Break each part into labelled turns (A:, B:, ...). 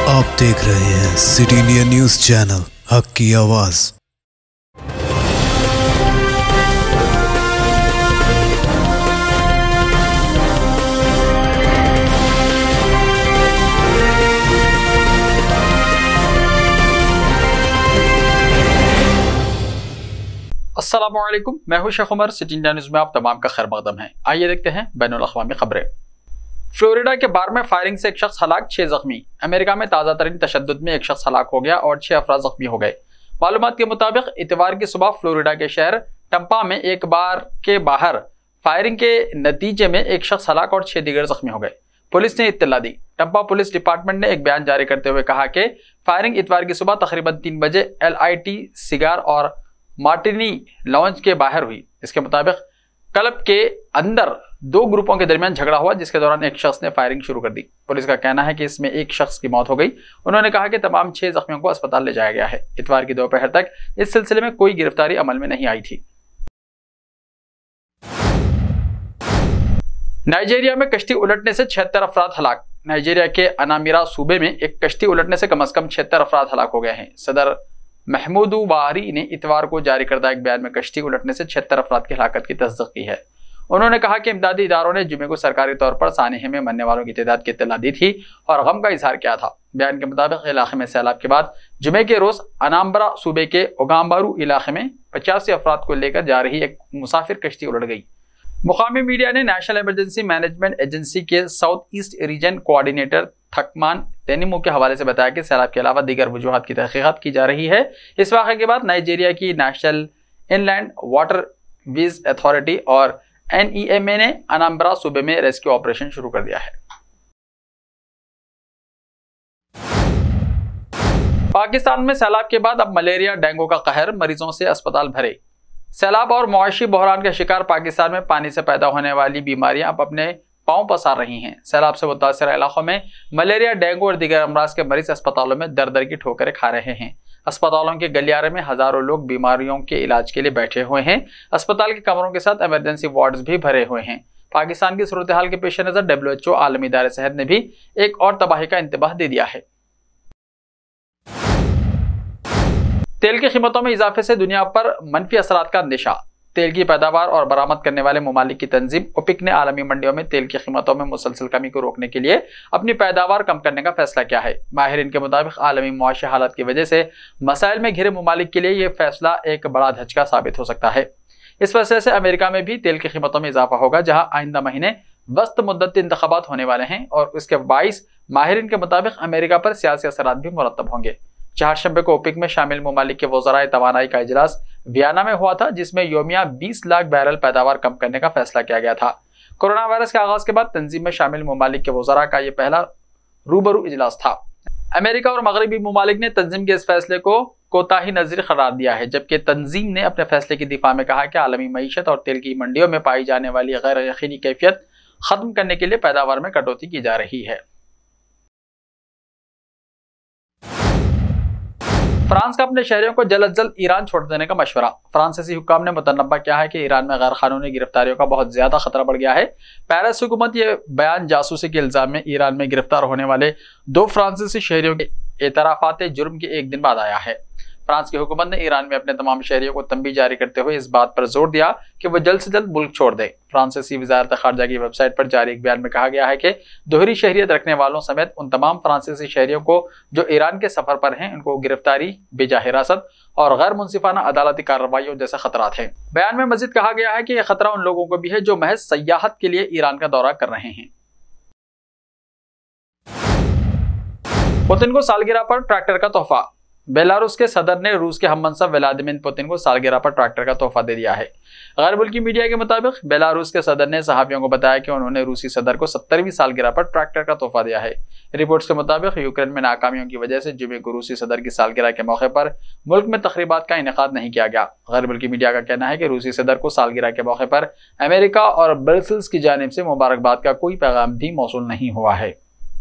A: आप देख रहे हैं सिटी इंडिया न्यूज चैनल, हक की आवाज।
B: अस्सलामुअलैकुम, मैं हूं Sheikh Umar. City India News में आप तमाम का खैर मकदम है। आइए देखते हैं बैनुल अक़वामी खबरें। फ्लोरिडा के बार में फायरिंग से एक शख्स हलाक, 6 जख्मी। अमेरिका में ताज़ा तरीन तशद्दुद में एक शख्स हलाक हो गया और 6 अफराद जख्मी हो गए। मालूमात के मुताबिक इतवार की सुबह फ्लोरिडा के शहर टम्पा में एक बार के बाहर फायरिंग के नतीजे में एक शख्स हलाक और 6 दीगर जख्मी हो गए। पुलिस ने इत्तला दी। टम्पा पुलिस डिपार्टमेंट ने एक बयान जारी करते हुए कहा कि फायरिंग इतवार की सुबह तकरीबन 3 बजे LIT सिगार और मार्टिनी लॉन्च के बाहर हुई। इसके मुताबिक क्लब के अंदर 2 ग्रुपों के दरमियान झगड़ा हुआ, जिसके दौरान एक शख्स ने फायरिंग शुरू कर दी। पुलिस का कहना है कि इसमें एक शख्स की मौत हो गई। उन्होंने कहा कि तमाम 6 जख्मियों को अस्पताल ले जाया गया है। इतवार की दोपहर तक इस सिलसिले में कोई गिरफ्तारी अमल में नहीं आई थी। नाइजीरिया में कश्ती उलटने से 76 अफराद हलाक। नाइजीरिया के अनामिरा सूबे में एक कश्ती उलटने से कम अज कम 76 अफराद हलाक हो गए हैं। सदर महमूदू बारी ने इतवार को जारी करदा एक बयान में कश्ती उलटने से 76 अफराद की हलाकत की तस्दीक की है। उन्होंने कहा कि इमदादी इदारों ने जुमे को सरकारी तौर पर सानहे में मरने वालों की तादाद की इत्तला दी थी और गम का इजहार किया था। बयान के मुताबिक इलाके में सैलाब के बाद जुमे के रोज अनाम्बरा सूबे के ओगाम्बारू इलाके में 85 अफराद को लेकर जा रही एक मुसाफिर कश्ती उलट गई। मुकामी मीडिया ने नेशनल इमरजेंसी मैनेजमेंट एजेंसी के south east region coordinator Thickman Tanimu के हवाले से बताया कि सैलाब के अलावा दीगर वजूहात की तहकीकात की जा रही है। इस वाक़े के बाद नाइजीरिया की national inland waterways authority और NEMA ने अनाम्बरा सूबे में रेस्क्यू ऑपरेशन शुरू कर दिया है। पाकिस्तान में सैलाब के बाद अब मलेरिया डेंगू का कहर, मरीजों से अस्पताल भरे। सैलाब और मुआशी बहरान का शिकार पाकिस्तान में पानी से पैदा होने वाली बीमारियां अब अपने पांव पसार रही हैं। सैलाब से मुतासर इलाकों में मलेरिया, डेंगू और दीगर अमराज के मरीज अस्पतालों में दर दर की ठोकरें खा रहे हैं। अस्पतालों के गलियारे में हजारों लोग बीमारियों के इलाज के लिए बैठे हुए हैं। अस्पताल के कमरों के साथ इमरजेंसी वार्ड्स भी भरे हुए हैं। पाकिस्तान की सूरत हाल के पेश नजर WHO आलमी इदारे सेहत ने भी एक और तबाही का इंतबाह दे दिया है। तेल की कीमतों में इजाफे से दुनिया पर मनफी असरात का अंदेशा। तेल की पैदावार और बरामद करने वाले ममालिक की तंजीम OPEC ने आलमी मंडियों में तेल की कीमतों में मुसलसल कमी को रोकने के लिए अपनी पैदावार कम करने का फैसला किया है। माहिरीन के मुताबिक आलमी मुआशी हालात की वजह से मसाइल में घिरे ममालिक के लिए यह फैसला एक बड़ा झटका साबित हो सकता है। इस फैसले से अमेरिका में भी तेल की कीमतों में इजाफा होगा, जहां आइंदा महीने वस्त मुद्दती इंतखाबात होने वाले हैं और इसके बाइस माहिरीन के मुताबिक अमेरिका पर सियासी असरात भी मुरतब होंगे। चारशंबे को OPEC में शामिल ममालिक के वज़राए तवानाई का इजलास वियना में हुआ था, जिसमें योमिया 20 लाख बैरल पैदावार कम करने का फैसला किया गया था। कोरोना वायरस के आगाज के बाद तंजीम में शामिल ममालिक के वज़रा का यह पहला रूबरू इजलास था। अमेरिका और मगरबी ममालिक ने तंजीम के इस फैसले को कोताही नज़ीर करार दिया है, जबकि तंजीम ने अपने फैसले की दिफा में कहा कि आलमी मईशत और तेल की मंडियों में पाई जाने वाली गैर यकीनी कैफियत खत्म करने के लिए पैदावार में कटौती की जा रही है। फ्रांस का अपने शहरियों को जल्द अज जल्द ईरान छोड़ देने का मशवरा। फ्रांसीसी हुक्काम ने मुतनब्बा किया है कि ईरान में गैर कानूनी गिरफ्तारियों का बहुत ज्यादा खतरा बढ़ गया है। पेरिस हुकूमत ये बयान जासूसी के इल्जाम में ईरान में गिरफ्तार होने वाले 2 फ्रांसीसी शहरियों के एतराफात जुर्म के एक दिन बाद आया है। फ्रांस की हुकूमत ने ईरान में अपने तमाम शहरियों को तंबीह जारी करते हुए इस बात पर जोर दिया कि वो जल्द से जल्द मुल्क छोड़ दें। फ्रांसीसी वजारत खारजा की वेबसाइट पर जारी एक बयान में कहा गया है कि दोहरी शहरियत रखने वालों समेत उन तमाम फ्रांसीसी शहरियों को जो ईरान के सफर पर हैं, उनको गिरफ्तारी, बेजा हिरासत और गैर मुंसिफाना अदालती कार्रवाइयों जैसे खतरात हैं। बयान में मजीद कहा गया है कि यह खतरा उन लोगों को भी है जो महज सयाहत के लिए ईरान का दौरा कर रहे हैं। पुतिन को सालगिरह पर ट्रैक्टर का तोहफा। बेलारूस के सदर ने रूस के हममनसब व्लादिमीर पुतिन को सालगिरह पर ट्रैक्टर का तोहफा दे दिया है। गैर मुल्की मीडिया के मुताबिक बेलारूस के सदर ने सहाफियों को बताया कि उन्होंने रूसी सदर को 70वीं सालगिरह पर ट्रैक्टर का तोहफा दिया है। रिपोर्ट्स के मुताबिक यूक्रेन में नाकामियों की वजह से जुमे को रूसी सदर की सालगिरह के मौके पर मुल्क में तकरीबात का इनेकाद नहीं किया गया। गैर मुल्की मीडिया का कहना है कि रूसी सदर को सालगिरह के मौके पर अमेरिका और ब्रसेल्स की जानिब से मुबारकबाद का कोई पैगाम भी मौसूल नहीं हुआ है।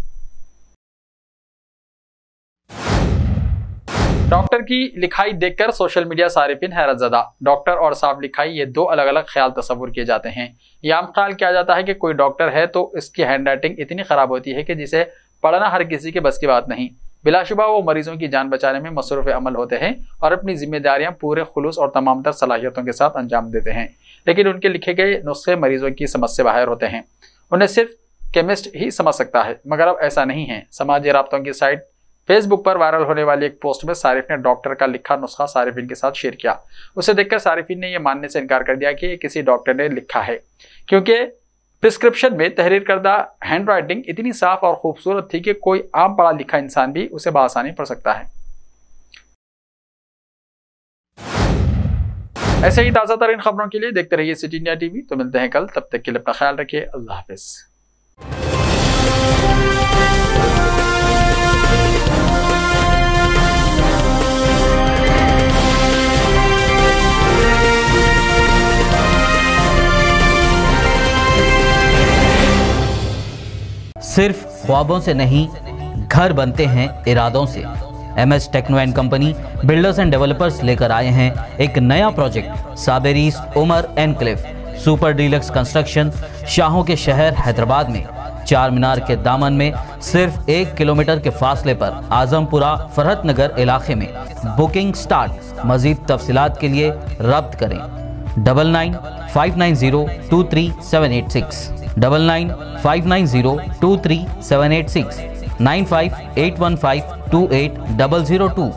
B: डॉक्टर की लिखाई देखकर सोशल मीडिया सारिफिन हैरतज़दा। डॉक्टर और साफ लिखाई ये 2 अलग अलग ख्याल तस्वुर किए जाते हैं। यह आम ख्याल किया जाता है कि कोई डॉक्टर है तो इसकी हैंड राइटिंग इतनी खराब होती है कि जिसे पढ़ना हर किसी के बस की बात नहीं। बिलाशुबा वो मरीजों की जान बचाने में मसरूफ़ अमल होते हैं और अपनी जिम्मेदारियां पूरे खुलूस और तमाम तर सलाहियतों के साथ अंजाम देते हैं, लेकिन उनके लिखे गए नुस्खे मरीजों की समझ से बाहर होते हैं। उन्हें सिर्फ केमिस्ट ही समझ सकता है, मगर अब ऐसा नहीं है। समाजी राब्तों की साइट फेसबुक पर वायरल होने वाली एक पोस्ट में सारिफ ने डॉक्टर का लिखा नुस्खा सारिफिन के साथ शेयर किया। उसे देखकर सारिफिन ने यह मानने से इनकार कर दिया कि किसी डॉक्टर ने लिखा है, क्योंकि प्रिस्क्रिप्शन में तहरीर करदा हैंड राइटिंग इतनी साफ और खूबसूरत थी कि कोई आम पढ़ा लिखा इंसान भी उसे बआसानी पढ़ सकता है। ऐसे ही ताज़ा तरीन खबरों के लिए देखते रहिए सिटी इंडिया टीवी। तो मिलते हैं कल, तब तक के लिए अपना ख्याल रखिए। अल्लाह हाफिज़।
C: सिर्फ ख्वाबों से नहीं, घर बनते हैं इरादों से। MS techno and company builders and developers लेकर आए हैं एक नया प्रोजेक्ट, साबेरीज Umar enclave super deluxe construction. शाहों के शहर हैदराबाद में चार मीनार के दामन में सिर्फ 1 किलोमीटर के फासले पर आजमपुरा फरहत नगर इलाके में। Booking start. मजीद तफसीलात के लिए रब्त करें 9959023786, 9959023786, 9581528002,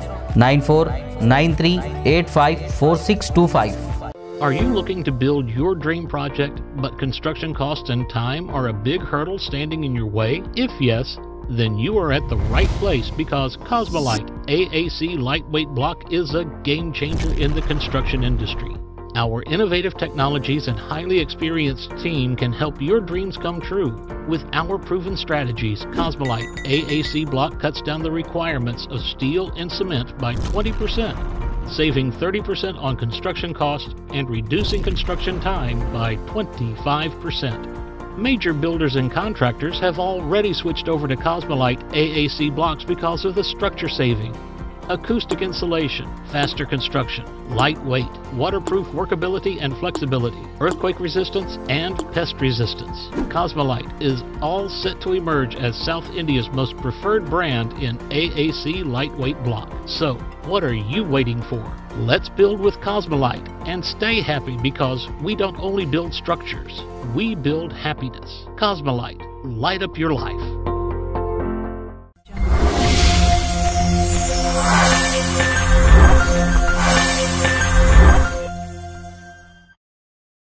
C: 9493854625.
D: Are you looking to build your dream project, but construction costs and time are a big hurdle standing in your way? If yes, then you are at the right place, because Cosmolite AAC lightweight block is a game changer in the construction industry. Our innovative technologies and highly experienced team can help your dreams come true. With our proven strategies, Cosmolite AAC block cuts down the requirements of steel and cement by 20%, saving 30% on construction costs and reducing construction time by 25%. Major builders and contractors have already switched over to Cosmolite AAC blocks because of the structure saving. Acoustic insulation, faster construction, lightweight, waterproof workability and flexibility, earthquake resistance, and pest resistance. Cosmolite is all set to emerge as South India's most preferred brand in AAC lightweight block. So, what are you waiting for? Let's build with Cosmolite and stay happy, because we don't only build structures, we build happiness. Cosmolite, light up your life.